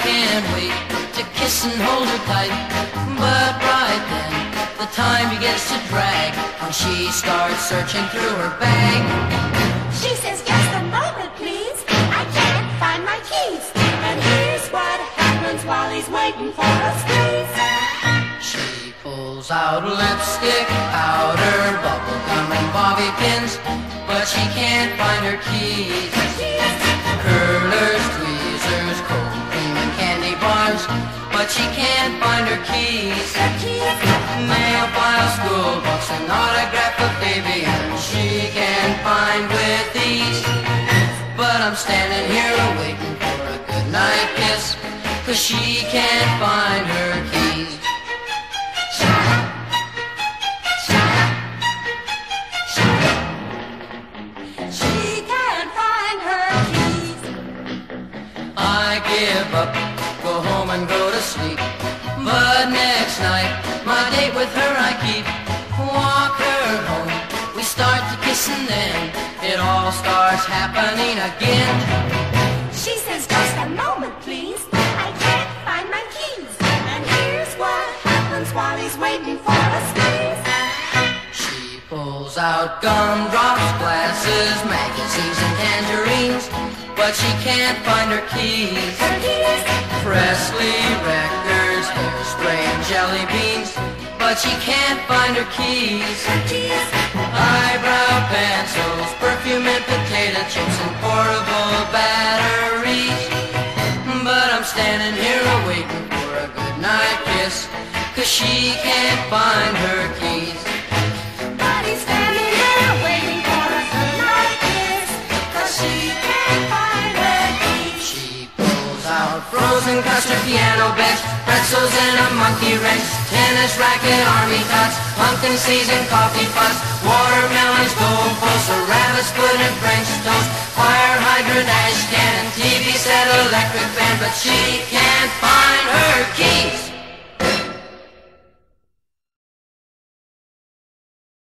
can't wait to kiss and hold her tight. But right then, the time begins to drag when she starts searching through her bag. She says, just a moment, please. I can't find my keys. And here's what happens while he's waiting for a squeeze. She pulls out lipstick, powder, bubble gum, and bobby pins, but she can't find her keys. Curlers, tweezers, cold cream, and candy bars, but she can't find her keys. Nail file, school books, and autograph of baby, and she can't find with ease. But I'm standing here waiting for a goodnight kiss, 'cause she can't find her keys. She can't find her keys. I give up, go home and go to sleep. But next night, my date with her I keep. Walk her home, we start to kiss, and then it all starts happening again. She says, just a moment, please. I can't find my keys. And here's what happens while he's waiting for a squeeze. She pulls out gumdrops, glasses, magazines, and tangerines, but she can't find her keys. Presley records, hairspray, and jelly beans, but she can't find her keys. Eyebrow pencils, perfume, and potato chips, and portable batteries. But I'm standing here waiting for a goodnight kiss, 'cause she can't find her keys. But he's standing there waiting for a goodnight kiss, 'cause she can't find her keys. She pulls out frozen custard, piano bench, pretzels, and a monkey wrench, tennis racket, army tots, pumpkin seeds, and coffee pots, watermelons, goalposts, a rabbit's foot, and French toast, fire hydrant, ash can, TV set, electric fan, but she can't find her keys.